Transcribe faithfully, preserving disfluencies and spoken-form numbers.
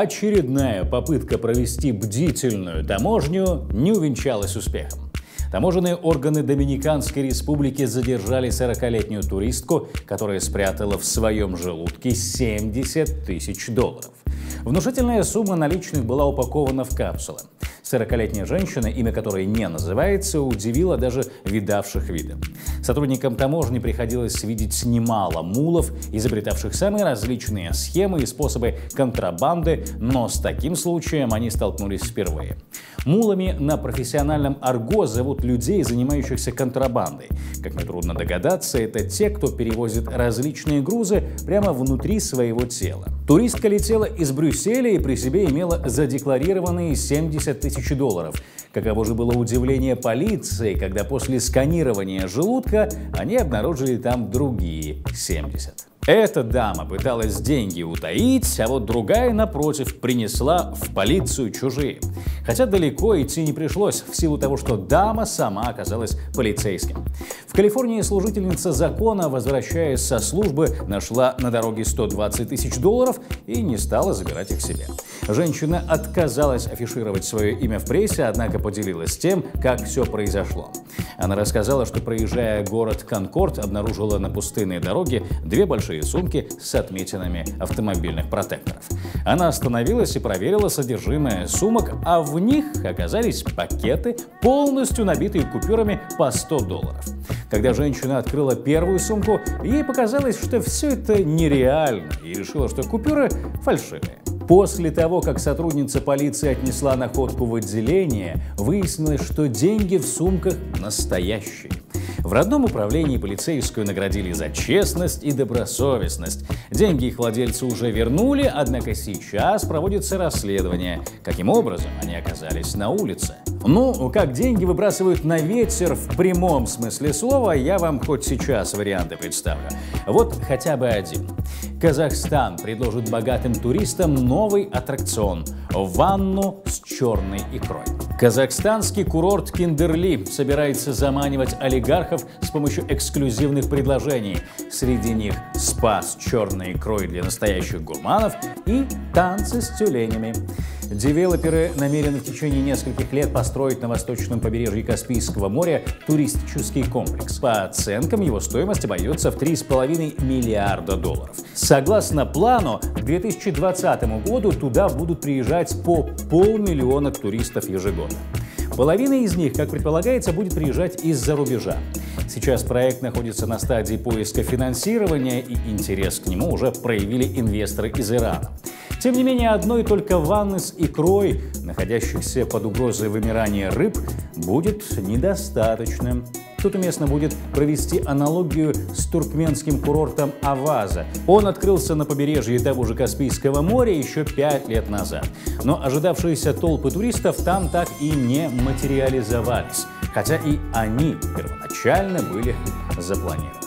Очередная попытка провести бдительную таможню не увенчалась успехом. Таможенные органы Доминиканской республики задержали сорокалетнюю туристку, которая спрятала в своем желудке семьдесят тысяч долларов. Внушительная сумма наличных была упакована в капсулы. сорокалетняя женщина, имя которой не называется, удивила даже видавших виды. Сотрудникам таможни приходилось видеть немало мулов, изобретавших самые различные схемы и способы контрабанды, но с таким случаем они столкнулись впервые. Мулами на профессиональном арго зовут людей, занимающихся контрабандой. Как нетрудно догадаться, это те, кто перевозит различные грузы прямо внутри своего тела. Туристка летела из Брюсселя и при себе имела задекларированные семьдесят тысяч долларов. Каково же было удивление полиции, когда после сканирования желудка они обнаружили там другие семьдесят. Эта дама пыталась деньги утаить, а вот другая, напротив, принесла в полицию чужие. Хотя далеко идти не пришлось, в силу того, что дама сама оказалась полицейским. В Калифорнии служительница закона, возвращаясь со службы, нашла на дороге сто двадцать тысяч долларов и не стала забирать их себе. Женщина отказалась афишировать свое имя в прессе, однако поделилась тем, как все произошло. Она рассказала, что, проезжая город Конкорд, обнаружила на пустынной дороге две большие сумки с отметинами автомобильных протекторов. Она остановилась и проверила содержимое сумок, а в них оказались пакеты, полностью набитые купюрами по сто долларов. Когда женщина открыла первую сумку, ей показалось, что все это нереально, и решила, что купюры фальшивые. После того, как сотрудница полиции отнесла находку в отделение, выяснилось, что деньги в сумках настоящие. В родном управлении полицейскую наградили за честность и добросовестность. Деньги их владельцы уже вернули, однако сейчас проводится расследование. Каким образом они оказались на улице? Ну, как деньги выбрасывают на ветер в прямом смысле слова, я вам хоть сейчас варианты представлю. Вот хотя бы один. Казахстан предложит богатым туристам новый аттракцион – ванну с черной икрой. Казахстанский курорт Киндерли собирается заманивать олигархов с помощью эксклюзивных предложений. Среди них спа с черной икрой для настоящих гурманов и танцы с тюленями. Девелоперы намерены в течение нескольких лет построить на восточном побережье Каспийского моря туристический комплекс. По оценкам, его стоимость обойдется в три с половиной миллиарда долларов. Согласно плану, к две тысячи двадцатому году туда будут приезжать по полмиллиона туристов ежегодно. Половина из них, как предполагается, будет приезжать из-за рубежа. Сейчас проект находится на стадии поиска финансирования, и интерес к нему уже проявили инвесторы из Ирана. Тем не менее, одной только ванны с икрой, находящихся под угрозой вымирания рыб, будет недостаточно. Тут уместно будет провести аналогию с туркменским курортом Аваза. Он открылся на побережье того же Каспийского моря еще пять лет назад. Но ожидавшиеся толпы туристов там так и не материализовались, хотя и они первоначально были запланированы.